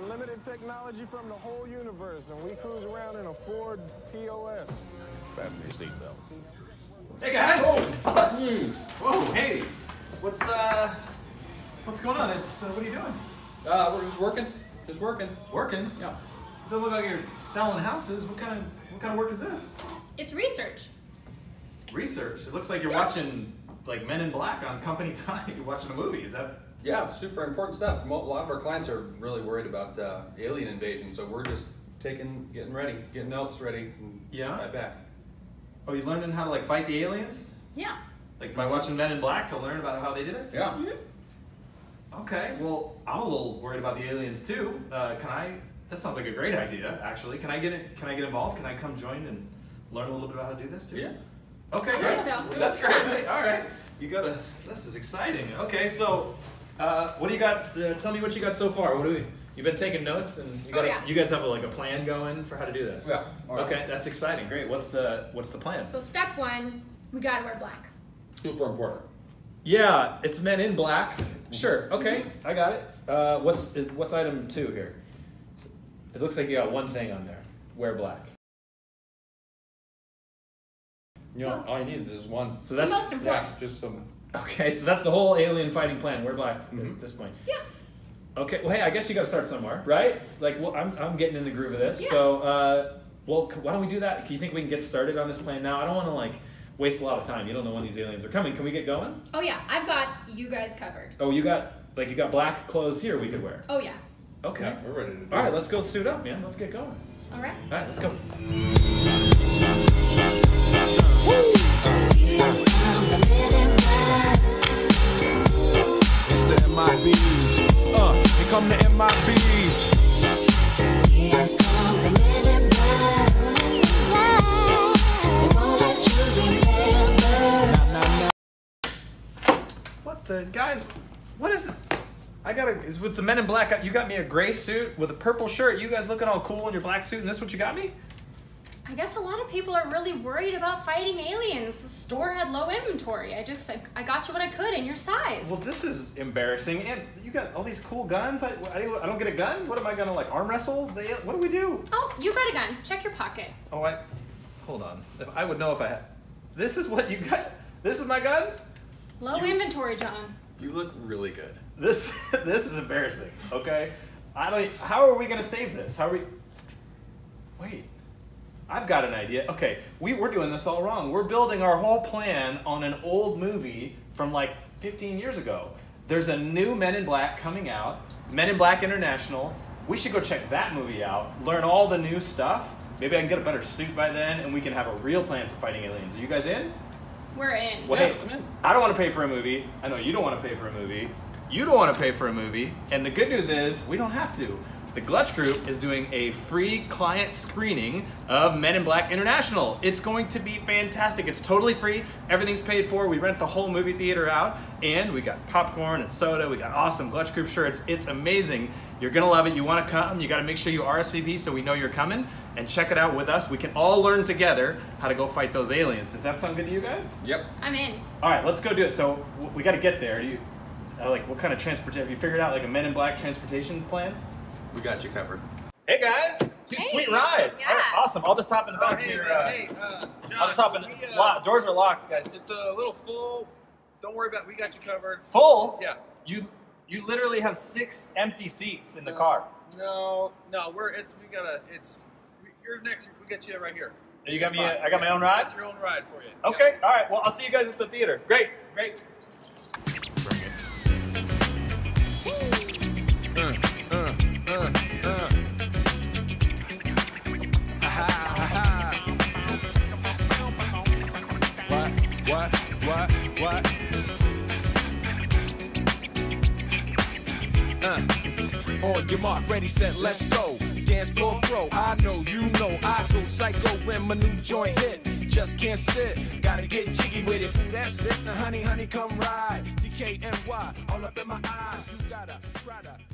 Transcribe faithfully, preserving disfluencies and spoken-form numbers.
unlimited technology from the whole universe, and we cruise around in a Ford P O S. Fasten your seatbelts. Hey guys! Oh. Whoa, hey! What's uh, what's going on? It's uh, what are you doing? Uh, we're just working. Just working. Working? Yeah. Doesn't look like you're selling houses. What kind of what kind of work is this? It's research. Research. It looks like you're Yeah. watching like Men in Black on company time. You're watching a movie. Is that? Yeah, super important stuff. Mo- A lot of our clients are really worried about uh, alien invasion, so we're just taking, getting ready, getting notes ready, and Yeah? fight back. Oh, you learning how to like fight the aliens? Yeah. Like by watching Men in Black to learn about how they did it? Yeah. Mm-hmm. Okay. Well, I'm a little worried about the aliens too. Uh, can I? That sounds like a great idea. Actually, can I get it? Can I get involved? Can I come join and learn a little bit about how to do this too? Yeah. Okay, I great. think so. That's great. All right, you gotta. This is exciting. Okay, so uh, what do you got? Uh, tell me what you got so far. What do we? You've been taking notes, and you got. Oh, yeah. You guys have a, like a plan going for how to do this. Yeah. All right. Okay, that's exciting. Great. What's the What's the plan? So step one, we gotta wear black. Super important. Yeah, it's Men in Black. Sure. Okay, I got it. Uh, what's What's item two here? It looks like you got one thing on there. Wear black. You know, all you need is one. So It's that's the most important. Yeah, just some. okay. So that's the whole alien fighting plan. Wear black Mhm. at this point. Yeah. Okay, well, hey, I guess you got to start somewhere, right? Like, well, I'm, I'm getting in the groove of this. Yeah. So, uh, well, c- why don't we do that? Do you think we can get started on this plan now? I don't want to, like, waste a lot of time. You don't know when these aliens are coming. Can we get going? Oh yeah, I've got you guys covered. Oh, you got, like, you got black clothes here we could wear. Oh yeah. Okay. Yeah, we're ready to do All right, this. let's go suit up, man. Let's get going. All right. All right, let's go. It's the M I Bs. Uh, here come the M I Bs. Here come the men in black. They won't let you remember. What the, guys, what is it? I got a, is with the Men in Black, you got me a gray suit with a purple shirt. You guys looking all cool in your black suit, and this what you got me? I guess a lot of people are really worried about fighting aliens. The store had low inventory. I just, I, I got you what I could in your size. Well, this is embarrassing. And you got all these cool guns. I, I, I don't get a gun? What am I gonna, like, arm wrestle? The, what do we do? Oh, you got a gun. Check your pocket. Oh, I, hold on. If I would know if I had, this is what you got? This is my gun? Low You- inventory, John. You look really good. This, this is embarrassing, okay? I don't, how are we gonna save this? How are we, wait. I've got an idea. Okay, we, we're doing this all wrong. We're building our whole plan on an old movie from like fifteen years ago. There's a new Men in Black coming out, Men in Black International. We should go check that movie out, learn all the new stuff. Maybe I can get a better suit by then, and we can have a real plan for fighting aliens. Are you guys in? We're in. Well, Yeah, hey, I'm in. I don't want to pay for a movie. I know you don't want to pay for a movie. You don't want to pay for a movie. And the good news is, we don't have to. The Glutch Group is doing a free client screening of Men in Black International. It's going to be fantastic. It's totally free. Everything's paid for. We rent the whole movie theater out. And we got popcorn and soda. We got awesome Glutch Group shirts. It's amazing. You're going to love it. You want to come. You got to make sure you R S V P so we know you're coming. And check it out with us. We can all learn together how to go fight those aliens. Does that sound good to you guys? Yep. I'm in. All right, let's go do it. So w- we got to get there. Do you, uh, like, what kind of transportation? Have you figured out like a Men in Black transportation plan? We got you covered. Hey guys, Dude, Hey. sweet ride. Yeah. All right, awesome. I'll just hop in the back hey, here. man, Uh, hey, uh, John, I'll just hop in. we, It's uh, locked. Doors are locked, guys. It's a little full. Don't worry about it. We got you covered. Full. Yeah. You you literally have six empty seats in the No. car. No, no, we're it's we gotta it's we, you're next. We got you right here. You got me. Spot. A, I got my own Yeah, ride. got your own ride for you. Okay. All right. Well, I'll see you guys at the theater. Great. Great. Bring it. What, what, what, what? Uh, on your mark, ready, set, let's go. Dance floor pro, I know, you know, I go psycho when my new joint hit. Just can't sit, gotta get jiggy with it. Ooh, that's it, now honey, honey, come ride. D K N Y, all up in my eye. You gotta, gotta.